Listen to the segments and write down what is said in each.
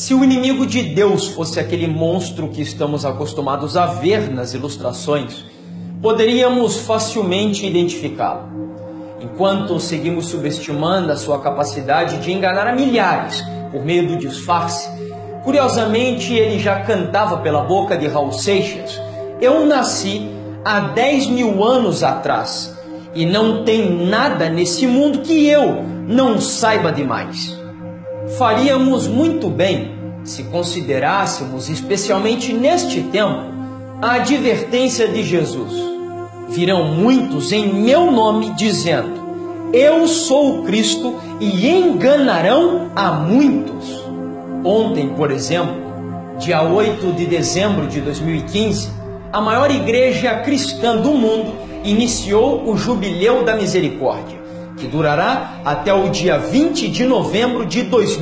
Se o inimigo de Deus fosse aquele monstro que estamos acostumados a ver nas ilustrações, poderíamos facilmente identificá-lo. Enquanto seguimos subestimando a sua capacidade de enganar a milhares por meio do disfarce, curiosamente ele já cantava pela boca de Raul Seixas: "Eu nasci há 10.000 anos atrás e não tem nada nesse mundo que eu não saiba demais." Faríamos muito bem se considerássemos, especialmente neste tempo, a advertência de Jesus: "Virão muitos em meu nome dizendo, eu sou o Cristo, e enganarão a muitos." Ontem, por exemplo, dia 8 de dezembro de 2015, a maior igreja cristã do mundo iniciou o Jubileu da Misericórdia, que durará até o dia 20 de novembro de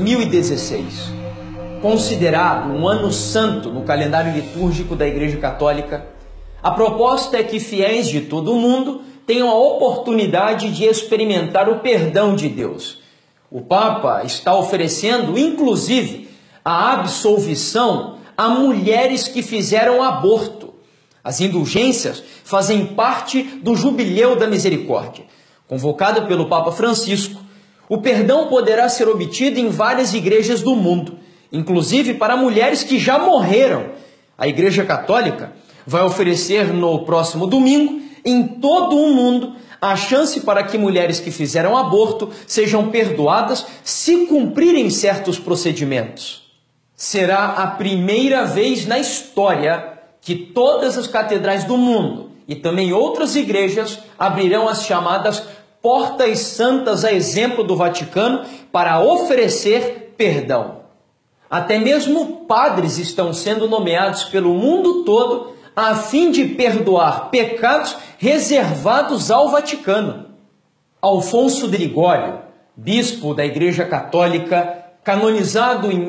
2016. Considerado um ano santo no calendário litúrgico da Igreja Católica, a proposta é que fiéis de todo o mundo tenham a oportunidade de experimentar o perdão de Deus. O Papa está oferecendo, inclusive, a absolvição a mulheres que fizeram aborto. As indulgências fazem parte do Jubileu da Misericórdia. Convocado pelo Papa Francisco, o perdão poderá ser obtido em várias igrejas do mundo, inclusive para mulheres que já morreram. A Igreja Católica vai oferecer no próximo domingo, em todo o mundo, a chance para que mulheres que fizeram aborto sejam perdoadas se cumprirem certos procedimentos. Será a primeira vez na história que todas as catedrais do mundo e também outras igrejas abrirão as chamadas Portas Santas, a exemplo do Vaticano, para oferecer perdão. Até mesmo padres estão sendo nomeados pelo mundo todo a fim de perdoar pecados reservados ao Vaticano. Alfonso de Ligório, bispo da Igreja Católica, canonizado em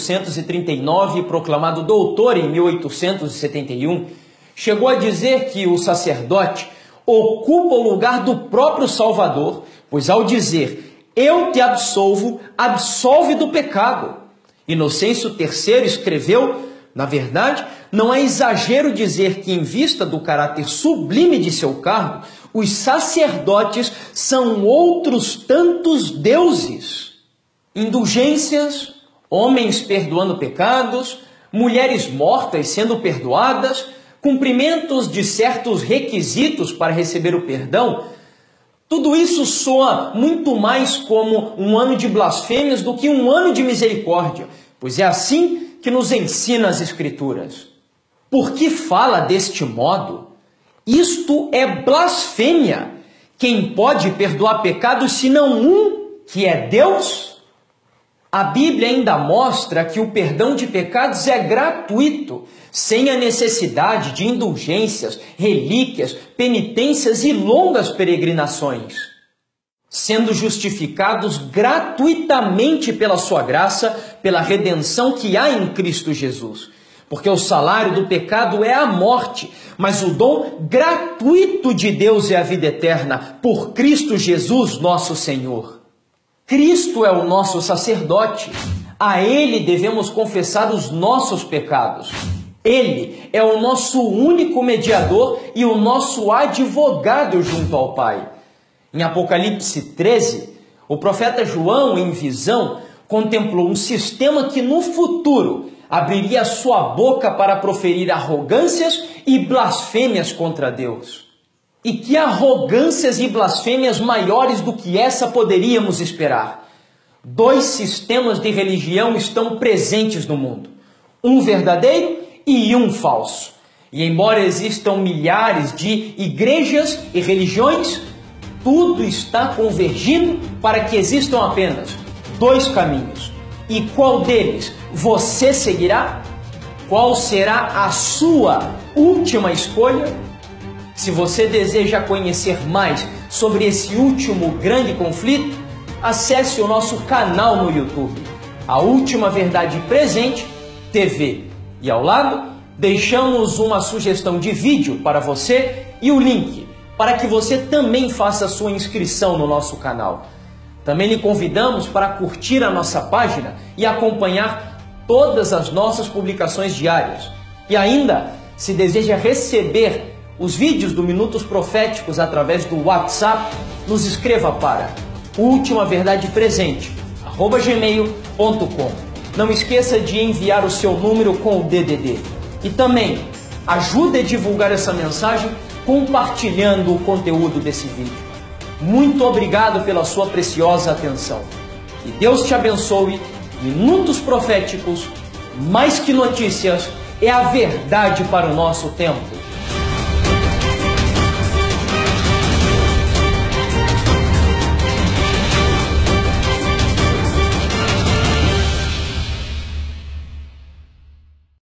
1839 e proclamado doutor em 1871, chegou a dizer que o sacerdote ocupa o lugar do próprio Salvador, pois ao dizer "eu te absolvo", absolve do pecado. Inocêncio III escreveu: "Na verdade, não é exagero dizer que, em vista do caráter sublime de seu cargo, os sacerdotes são outros tantos deuses." Indulgências, homens perdoando pecados, mulheres mortas sendo perdoadas, cumprimentos de certos requisitos para receber o perdão, tudo isso soa muito mais como um ano de blasfêmias do que um ano de misericórdia, pois é assim que nos ensina as Escrituras. Por que fala deste modo? Isto é blasfêmia. Quem pode perdoar pecados senão um, que é Deus? A Bíblia ainda mostra que o perdão de pecados é gratuito, sem a necessidade de indulgências, relíquias, penitências e longas peregrinações. Sendo justificados gratuitamente pela sua graça, pela redenção que há em Cristo Jesus. Porque o salário do pecado é a morte, mas o dom gratuito de Deus é a vida eterna, por Cristo Jesus, nosso Senhor. Cristo é o nosso sacerdote. A Ele devemos confessar os nossos pecados. Ele é o nosso único mediador e o nosso advogado junto ao Pai. Em Apocalipse 13, o profeta João, em visão, contemplou um sistema que no futuro abriria sua boca para proferir arrogâncias e blasfêmias contra Deus. E que arrogâncias e blasfêmias maiores do que essa poderíamos esperar? 2 sistemas de religião estão presentes no mundo, um verdadeiro e um falso. E embora existam milhares de igrejas e religiões, tudo está convergindo para que existam apenas 2 caminhos. E qual deles você seguirá? Qual será a sua última escolha? Se você deseja conhecer mais sobre esse último grande conflito, acesse o nosso canal no YouTube, A Última Verdade Presente TV. E ao lado, deixamos uma sugestão de vídeo para você e o link para que você também faça sua inscrição no nosso canal. Também lhe convidamos para curtir a nossa página e acompanhar todas as nossas publicações diárias. E ainda, se deseja receber os vídeos do Minutos Proféticos através do WhatsApp, nos escreva para ultimaverdadepresente@gmail.com. Não esqueça de enviar o seu número com o DDD. E também ajude a divulgar essa mensagem compartilhando o conteúdo desse vídeo. Muito obrigado pela sua preciosa atenção. Que Deus te abençoe. Minutos Proféticos, mais que notícias, é a verdade para o nosso tempo.